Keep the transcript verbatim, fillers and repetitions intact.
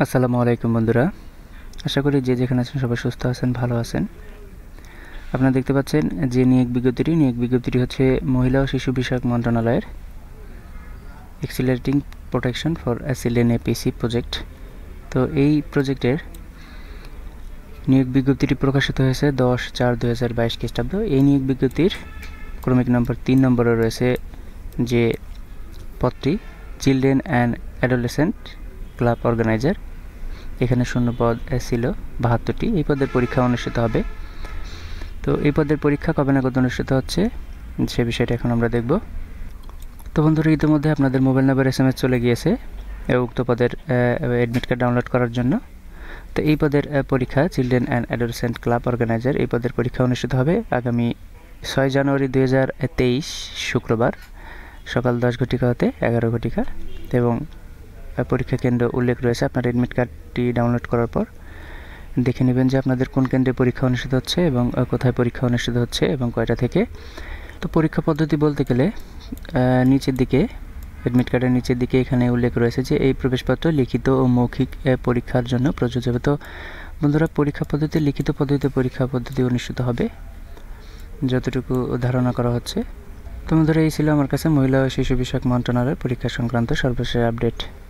আসসালামু আলাইকুম বন্ধুরা, আশা করি যে যেখানে আছেন সবাই সুস্থ আছেন, ভালো আছেন। আপনারা দেখতে পাচ্ছেন যে নিয়োগ বিজ্ঞপ্তিটি নিয়োগ বিজ্ঞপ্তিটি হচ্ছে মহিলা ও শিশু বিষয়ক মন্ত্রণালয়ের accelerating protection for children APC project. তো এই প্রজেক্টের নিয়োগ বিজ্ঞপ্তিটি প্রকাশিত হয়েছে দশ চার দুই হাজার বাইশ খ্রিস্টাব্দ। এই নিয়োগ বিজ্ঞপ্তির ক্রমিক নম্বর তিন নম্বরে রয়েছে যে পদটি children and adolescent club organiser. এখানে শূন্য পদ ছিল বাহাত্তরটি। এই পদের পরীক্ষা অনুষ্ঠিত হবে। তো এই পদের পরীক্ষা কবে নাগাদ অনুষ্ঠিত হচ্ছে সে বিষয়টা এখন আমরা দেখব। তো বন্ধুরা, ইতিমধ্যে আপনাদের mobile number S M S চলে গিয়েছে উক্ত পদের অ্যাডমিট কার্ড ডাউনলোড করার জন্য। তো এই পদের পরীক্ষা children and adolescent club organiser, এই পদের পরীক্ষা অনুষ্ঠিত হবে আগামী ছয় জানুয়ারি দুই হাজার তেইশ শুক্রবার সকাল দশ ঘটিকা হতে এগারো ঘটিকা, এবং পরীক্ষা কেন্দ্র উল্লেখ রয়েছে। আপনার অ্যাডমিট কার্ডটি ডাউনলোড করার পর দেখে নেবেন যে আপনাদের কোন কেন্দ্রে পরীক্ষা অনুষ্ঠিত হচ্ছে এবং কোথায় পরীক্ষা অনুষ্ঠিত হচ্ছে এবং কয়টা থেকে। তো পরীক্ষা পদ্ধতি বলতে গেলে নিচের দিকে অ্যাডমিট কার্ডের নিচের দিকে এখানে উল্লেখ রয়েছে যে এই প্রবেশপত্র লিখিত ও মৌখিক পরীক্ষার জন্য প্রযোজ্য হবে। তো বন্ধুরা, পরীক্ষা পদ্ধতি লিখিত পদ্ধতিতে পরীক্ষা পদ্ধতি অনুষ্ঠিত হবে যতটুকু ধারণা করা হচ্ছে। তো বন্ধুরা, এই ছিল আমার কাছে মহিলা ও শিশু বিষয়ক মন্ত্রণালয়ের পরীক্ষা সংক্রান্ত সর্বশেষ আপডেট।